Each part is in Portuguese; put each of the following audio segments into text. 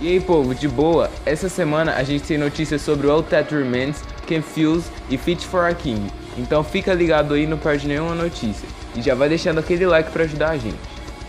E aí povo, de boa? Essa semana a gente tem notícias sobre All That Remains, Confused e Fit for a King. Então fica ligado aí, não perde nenhuma notícia. E já vai deixando aquele like pra ajudar a gente.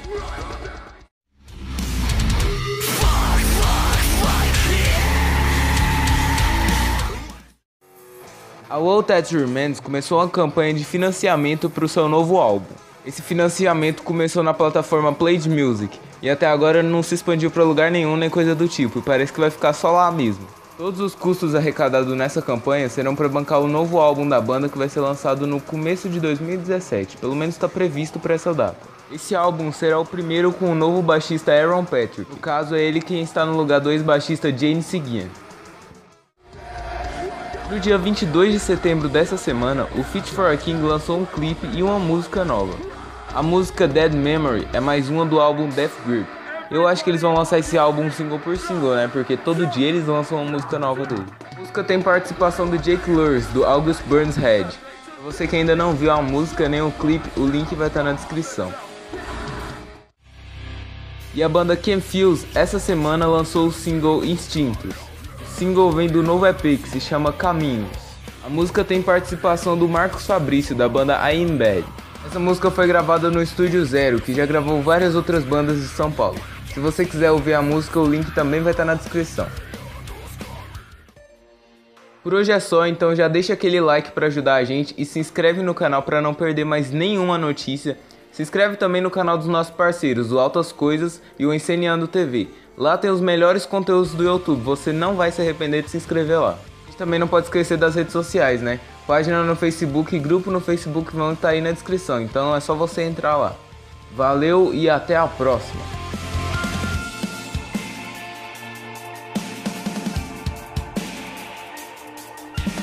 A All That Remains começou uma campanha de financiamento para o seu novo álbum. Esse financiamento começou na plataforma Played Music e até agora não se expandiu para lugar nenhum nem coisa do tipo, e parece que vai ficar só lá mesmo. Todos os custos arrecadados nessa campanha serão para bancar o novo álbum da banda que vai ser lançado no começo de 2017, pelo menos está previsto para essa data. Esse álbum será o primeiro com o novo baixista Aaron Patrick, no caso é ele quem está no lugar do ex-baixista James Seguin. No dia 22 de setembro dessa semana, o Fit for a King lançou um clipe e uma música nova. A música Dead Memory é mais uma do álbum Death Grip. Eu acho que eles vão lançar esse álbum single por single, né? Porque todo dia eles lançam uma música nova dele. A música tem participação do Jake Lurs, do August Burns Red. Pra você que ainda não viu a música nem o clipe, o link vai estar na descrição. E a banda Confused essa semana lançou o single Instintos. O single vem do novo EP que se chama Caminhos. A música tem participação do Marcos Fabrício da banda I Am Bad. Essa música foi gravada no Estúdio Zero, que já gravou várias outras bandas de São Paulo. Se você quiser ouvir a música, o link também vai estar na descrição. Por hoje é só, então já deixa aquele like para ajudar a gente e se inscreve no canal para não perder mais nenhuma notícia. Se inscreve também no canal dos nossos parceiros, o Altas Coisas e o Enceneando TV. Lá tem os melhores conteúdos do YouTube, você não vai se arrepender de se inscrever lá. A gente também não pode esquecer das redes sociais, né? Página no Facebook e grupo no Facebook vão estar aí na descrição, então é só você entrar lá. Valeu e até a próxima!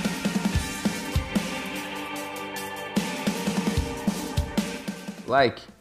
Like.